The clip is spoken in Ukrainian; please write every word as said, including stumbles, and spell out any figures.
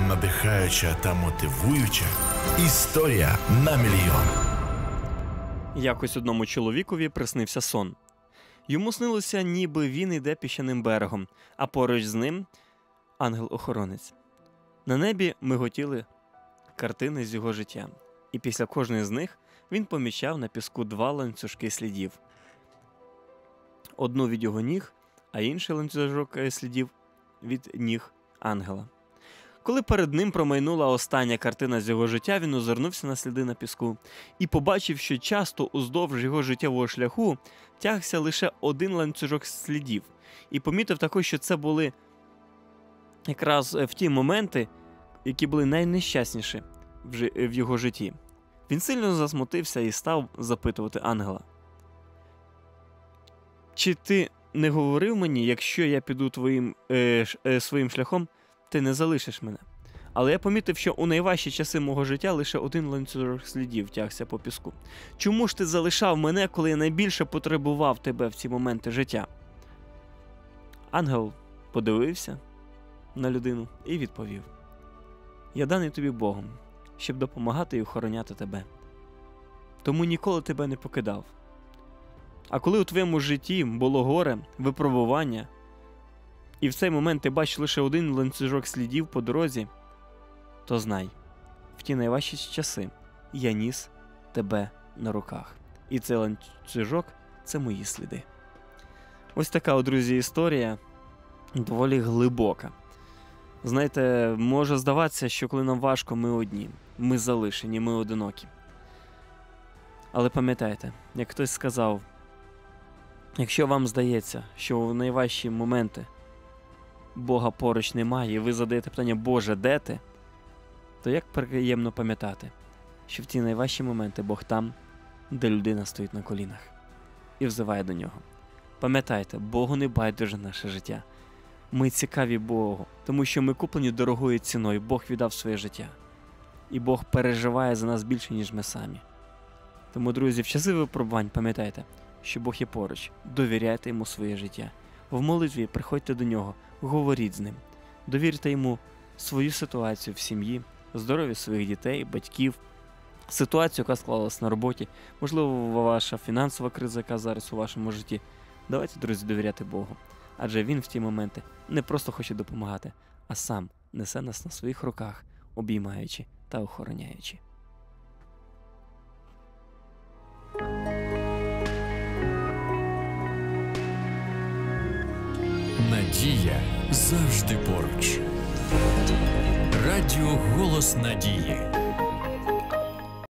надихаюча та мотивуюча історія на мільйон. Якось одному чоловікові приснився сон. Йому снилося, ніби він іде піщаним берегом, а поруч з ним ангел-охоронець. На небі миготіли картини з його життя, і після кожної з них він помічав на піску два ланцюжки слідів. Одну від його ніг, а інший ланцюжок слідів від ніг ангела. Коли перед ним промайнула остання картина з його життя, він озирнувся на сліди на піску і побачив, що часто уздовж його життєвого шляху тягся лише один ланцюжок слідів. І помітив також, що це були якраз в ті моменти, які були найнещасніші в його житті. Він сильно засмутився і став запитувати ангела: «Чи ти не говорив мені, якщо я піду твоїм, е, е, своїм шляхом, ти не залишиш мене?» Але я помітив, що у найважчі часи мого життя лише один ланцюжок слідів тягся по піску. Чому ж ти залишав мене, коли я найбільше потребував тебе в ці моменти життя? Ангел подивився на людину і відповів: «Я даний тобі Богом, щоб допомагати і охороняти тебе. Тому ніколи тебе не покидав. А коли у твоєму житті було горе, випробування, і в цей момент ти бачиш лише один ланцюжок слідів по дорозі, то знай, в ті найважчі часи я ніс тебе на руках. І цей ланцюжок – це мої сліди». Ось така, друзі, історія, доволі глибока. Знаєте, може здаватися, що коли нам важко, ми одні, ми залишені, ми одинокі. Але пам'ятайте, як хтось сказав, якщо вам здається, що в найважчі моменти Бога поруч немає, і ви задаєте питання: «Боже, де ти?», то як приємно пам'ятати, що в ті найважчі моменти Бог там, де людина стоїть на колінах і взиває до нього. Пам'ятайте, Богу не байдуже наше життя. Ми цікаві Богу, тому що ми куплені дорогою ціною. Бог віддав своє життя. І Бог переживає за нас більше, ніж ми самі. Тому, друзі, в часи випробувань пам'ятайте, що Бог є поруч. Довіряйте Йому своє життя. В молитві приходьте до Нього, говоріть з Ним. Довірте Йому свою ситуацію в сім'ї, здоров'я своїх дітей, батьків, ситуацію, яка склалась на роботі, можливо, ваша фінансова криза, яка зараз у вашому житті. Давайте, друзі, довіряти Богу. Адже Він в ті моменти не просто хоче допомагати, а сам несе нас на своїх руках, обіймаючи та охороняючи. Надія завжди поруч. Радіо «Голос надії».